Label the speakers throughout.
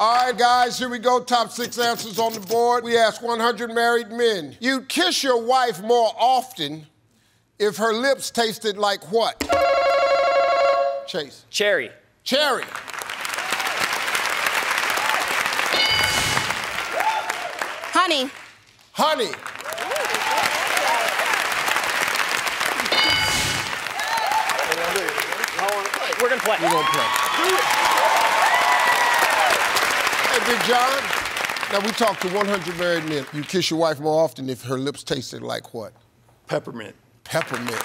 Speaker 1: All right, guys, here we go. Top 6 answers on the board. We asked 100 married men. You'd kiss your wife more often if her lips tasted like what? Chase.
Speaker 2: Cherry.
Speaker 1: Cherry.
Speaker 3: Honey.
Speaker 1: Honey.
Speaker 2: We're gonna play.
Speaker 1: We're gonna play. Hey, Big John. Now, we talked to 100 married men. You kiss your wife more often if her lips tasted like what?
Speaker 2: Peppermint.
Speaker 1: Peppermint.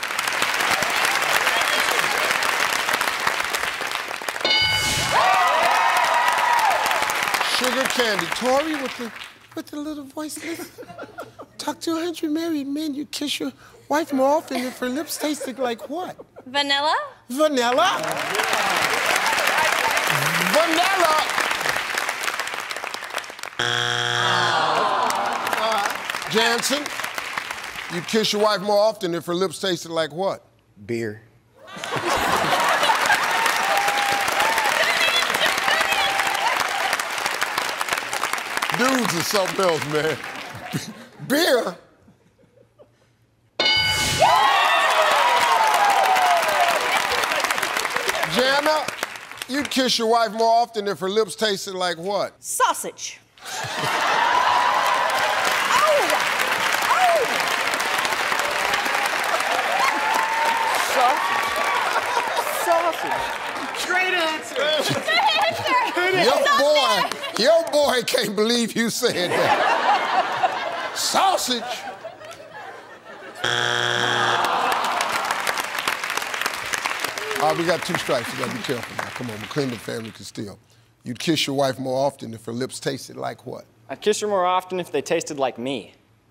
Speaker 1: Sugar candy. Tori with the little voice. Talk to 100 married men. You kiss your wife more often if her lips tasted like what?
Speaker 3: Vanilla.
Speaker 1: Vanilla? Vanilla. Jansen, you kiss your wife more often if her lips tasted like what?
Speaker 4: Beer.
Speaker 1: Dudes are something else, man. Beer? Jana, you'd kiss your wife more often if her lips tasted like what?
Speaker 3: Sausage.
Speaker 2: Sausage. Great answer.
Speaker 1: Your boy can't believe you said that. Sausage. All right, we got 2 strikes. You gotta be careful now. Come on, McClendon family can steal. You'd kiss your wife more often if her lips tasted like what?
Speaker 2: I'd kiss her more often if they tasted like me.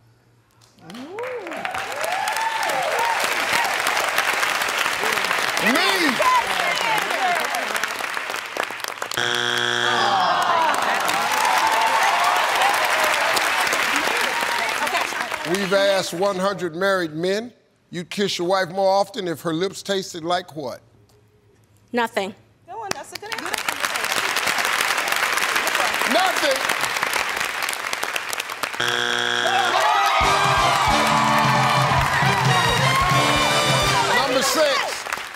Speaker 1: Me! We've asked 100 married men. You'd kiss your wife more often if her lips tasted like what?
Speaker 3: Nothing.
Speaker 5: Good one, that's a good answer.
Speaker 1: Nothing. Number 6.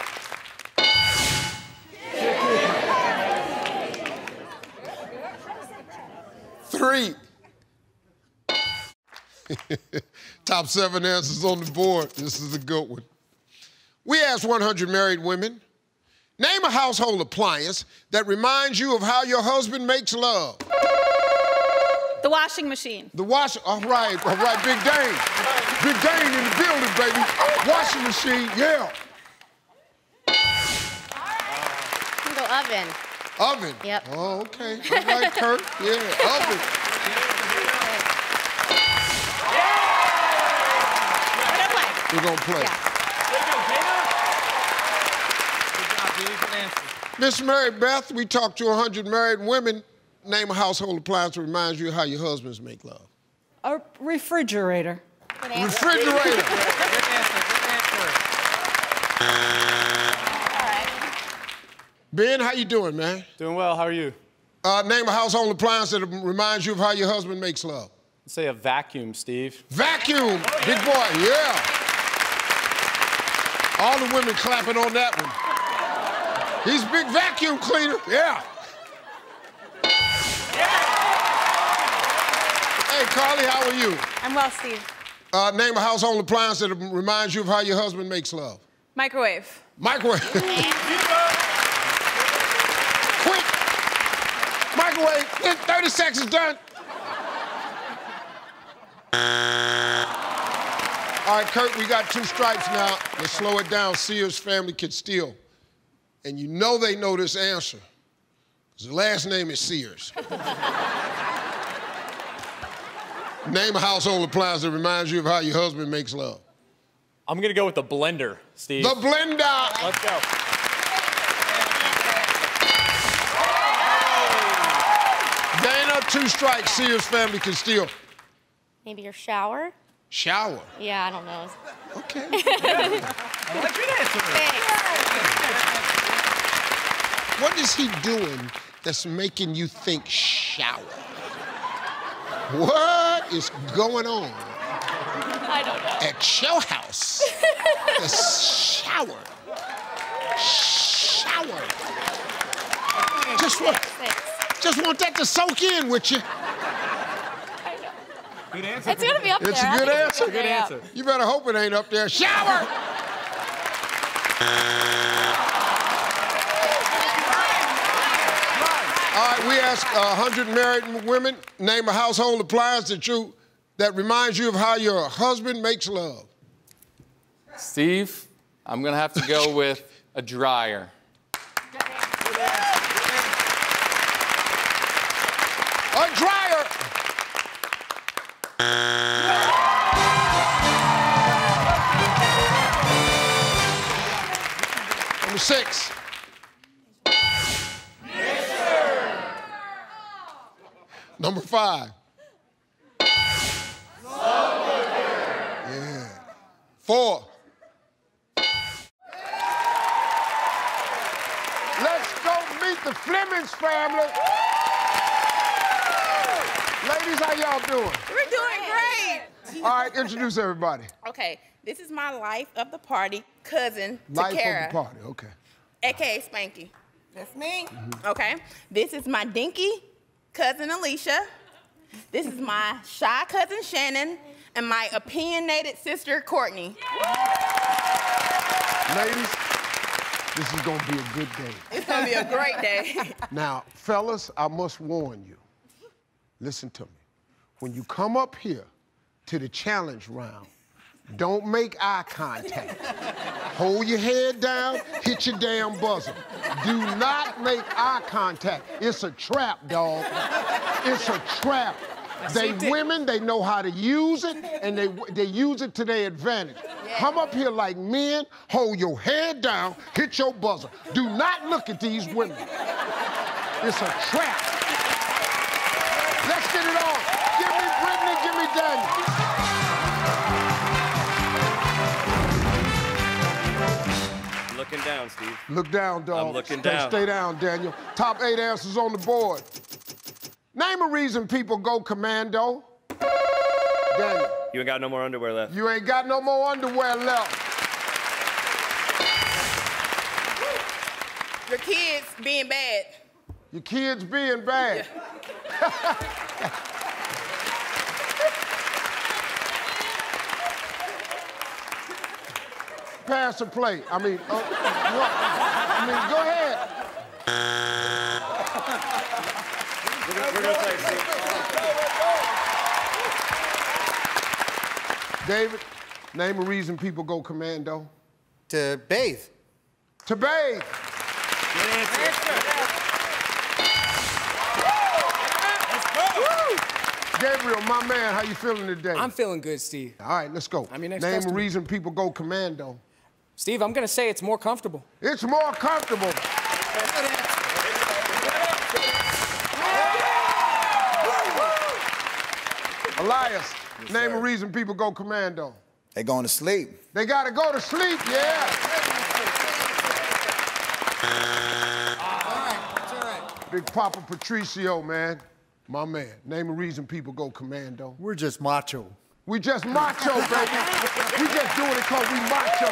Speaker 1: Three. Top 7 answers on the board. This is a good one. We asked 100 married women, name a household appliance that reminds you of how your husband makes love.
Speaker 5: The washing machine.
Speaker 1: The washing, all right, Big Dane. Big Dane in the building, baby. Washing machine, yeah.
Speaker 3: I'm gonna go oven.
Speaker 1: Oven?
Speaker 3: Yep.
Speaker 1: Oh, okay. All right, Kurt. Yeah, oven. We're gonna play.
Speaker 3: Yeah.
Speaker 1: Miss Mary Beth, we talked to 100 married women. Name a household appliance that reminds you of how your husbands make love.
Speaker 5: A refrigerator.
Speaker 1: Refrigerator. Ben, how you doing, man?
Speaker 6: Doing well, how are you?
Speaker 1: Name a household appliance that reminds you of how your husband makes love.
Speaker 6: Let's say a vacuum, Steve.
Speaker 1: Vacuum, big boy, yeah. All the women clapping on that one. He's a big vacuum cleaner, yeah. Hey, Carly, how are you?
Speaker 5: I'm well, Steve.
Speaker 1: Name a household appliance that reminds you of how your husband makes love.
Speaker 5: Microwave.
Speaker 1: Microwave. Quick. Microwave. 30 seconds done. All right, Kurt, we got 2 strikes now. Let's slow it down. Sears family can steal. And you know they know this answer, because the last name is Sears. Name a household appliance that reminds you of how your husband makes love.
Speaker 6: I'm gonna go with the blender, Steve.
Speaker 1: The blender.
Speaker 6: Let's go.
Speaker 1: Dana, 2 strikes. Sears family can steal.
Speaker 3: Maybe your shower?
Speaker 1: Shower.
Speaker 3: Yeah, I don't know.
Speaker 1: Okay.
Speaker 3: Thanks.
Speaker 1: What is he doing that's making you think shower? What is going on
Speaker 3: I don't know.
Speaker 1: at your house? The shower. Shower. Just want that to soak in with you.
Speaker 6: Good answer.
Speaker 3: It's gonna be up
Speaker 1: It's
Speaker 3: there.
Speaker 1: a good answer.
Speaker 6: Good answer.
Speaker 1: You better hope it ain't up there. Shower! All right, we ask 100 married women, name a household appliance that reminds you of how your husband makes love.
Speaker 6: Steve, I'm gonna have to go with a dryer.
Speaker 1: A dryer! Number 6. Number 5. Yeah. 4. Let's go meet the Flemings family. Ladies, how y'all doing?
Speaker 4: We're doing great.
Speaker 1: All right, introduce everybody.
Speaker 4: Okay, this is my life of the party cousin,
Speaker 1: Life
Speaker 4: Takara,
Speaker 1: of the party, okay.
Speaker 4: aka Spanky. That's me. Okay, this is my dinky cousin Alicia. This is my shy cousin Shannon, and my opinionated sister Courtney.
Speaker 1: Ladies, this is gonna be a good day.
Speaker 4: It's gonna be a great day.
Speaker 1: Now, fellas, I must warn you. Listen to me. When you come up here to the challenge round, don't make eye contact. Hold your head down, hit your damn buzzer. Do not make eye contact. It's a trap, dog. It's a trap. Women, they know how to use it, and they use it to their advantage. Come up here like men, hold your head down, hit your buzzer. Do not look at these women. It's a trap. Let's get it on. Give me Brittany, give me Daniel.
Speaker 7: Looking down, Steve.
Speaker 1: Look down, dog.
Speaker 7: I'm looking down.
Speaker 1: Stay down, Daniel. Top 8 answers on the board. Name a reason people go commando. Daniel.
Speaker 7: You ain't got no more underwear left.
Speaker 1: You ain't got no more underwear left.
Speaker 4: Your kids being bad.
Speaker 1: Your kids being bad. Pass or play. I mean, go ahead.
Speaker 7: We're gonna play, Steve.
Speaker 1: David, name a reason people go commando.
Speaker 8: To bathe.
Speaker 1: To bathe.
Speaker 7: Good answer.
Speaker 1: Gabriel, my man, how you feeling today?
Speaker 9: I'm feeling good, Steve.
Speaker 1: All right, let's go.
Speaker 9: I'm your next
Speaker 1: Name a
Speaker 9: customer.
Speaker 1: reason people go commando.
Speaker 9: Steve, I'm gonna say it's more comfortable.
Speaker 1: It's more comfortable. Elias, name a reason people go commando.
Speaker 8: They going to sleep.
Speaker 1: They gotta go to sleep, yeah. Big Papa Patricio, man. My man. Name a reason people go commando.
Speaker 8: We're just macho.
Speaker 1: We just macho, baby. We just doing it because we macho.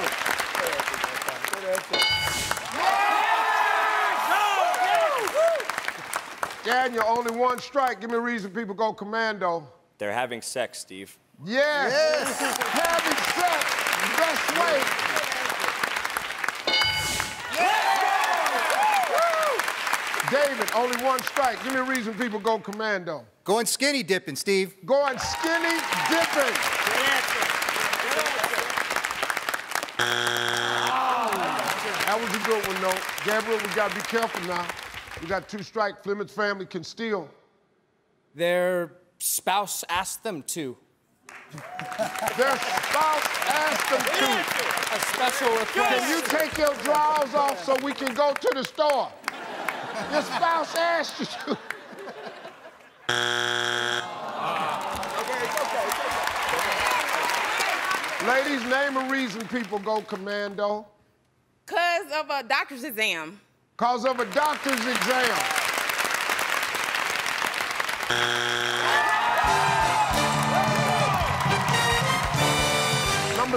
Speaker 1: Daniel, only one strike. Give me a reason people go commando.
Speaker 7: They're having sex, Steve.
Speaker 1: Yes. Having sex, best way. David, only one strike. Give me a reason people go commando.
Speaker 8: Going skinny dipping, Steve.
Speaker 1: Going skinny dipping. That was a good one, though. Gabriel, we gotta be careful now. We got 2 strikes. Fleming's family can steal.
Speaker 9: Their spouse asked them to.
Speaker 1: Their spouse asked them to.
Speaker 9: A special request.
Speaker 1: Can you take your drawers off so we can go to the store? Your spouse asked you to. Ladies, name a reason people go commando.
Speaker 4: Cause of a doctor's exam.
Speaker 1: Cause of a doctor's exam.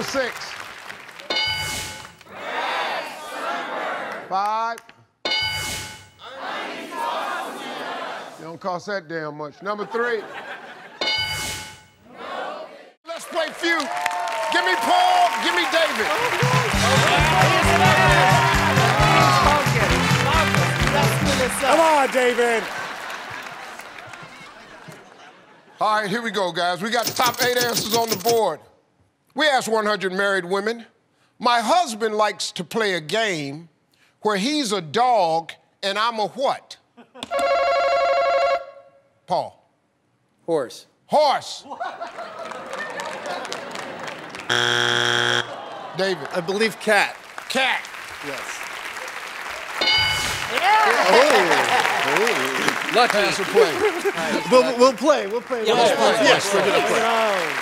Speaker 1: Number 6. 5. It don't cost that damn much. Number 3. Let's play feud. Give me Paul, give me David.
Speaker 10: Come on, David.
Speaker 1: All right, here we go, guys. We got the top 8 answers on the board. We asked 100 married women. My husband likes to play a game where he's a dog and I'm a what? Paul.
Speaker 9: Horse.
Speaker 1: Horse. David.
Speaker 10: I believe cat.
Speaker 1: Cat.
Speaker 10: Yes.
Speaker 1: Lucky. Pass or play.
Speaker 10: We'll play. We'll play.
Speaker 1: Yes, we're gonna play.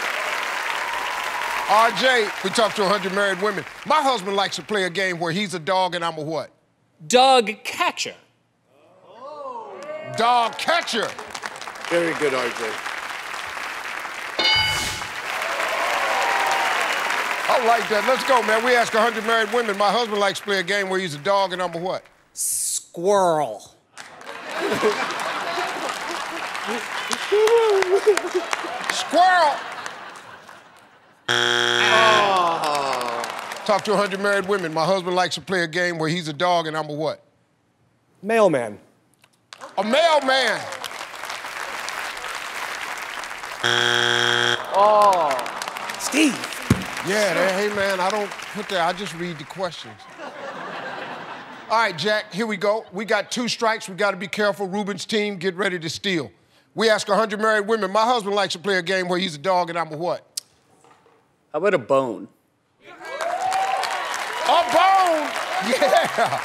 Speaker 1: RJ, we talked to 100 married women. My husband likes to play a game where he's a dog and I'm a what?
Speaker 9: Dog catcher.
Speaker 1: Dog catcher.
Speaker 10: Very good, RJ.
Speaker 1: I like that. Let's go, man. We ask 100 married women. My husband likes to play a game where he's a dog and I'm a what?
Speaker 9: Squirrel.
Speaker 1: Squirrel. Talk to 100 married women. My husband likes to play a game where he's a dog and I'm a what?
Speaker 10: Mailman.
Speaker 1: A mailman.
Speaker 10: Steve.
Speaker 1: Yeah, hey, man, I don't put that. I just read the questions. All right, Jack, here we go. We got 2 strikes. We got to be careful. Ruben's team, get ready to steal. We ask 100 married women. My husband likes to play a game where he's a dog and I'm a what?
Speaker 7: How about a bone?
Speaker 1: A bone! Yeah!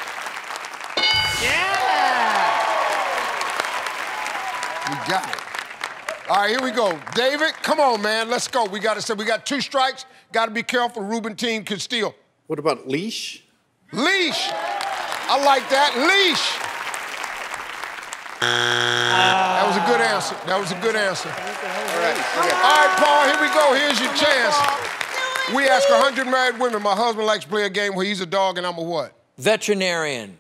Speaker 1: We got it. All right, here we go. David, come on, man. Let's go. We got 2 strikes. Got to be careful. Ruben team can steal.
Speaker 10: What about leash?
Speaker 1: Leash. I like that. Leash. That was a good answer. That was a good answer. All right, Paul, here we go. Here's your chance. We ask 100 married women. My husband likes to play a game where he's a dog and I'm a what?
Speaker 9: Veterinarian.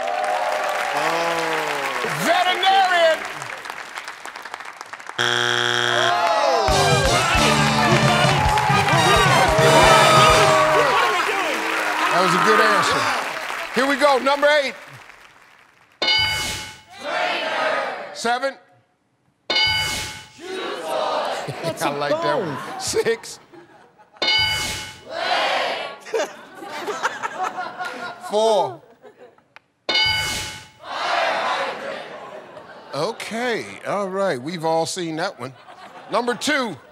Speaker 1: Veterinarian. That was a good answer. Here we go, number 8. 7. I like that one. 6. 4. Okay, all right, we've all seen that one. Number 2.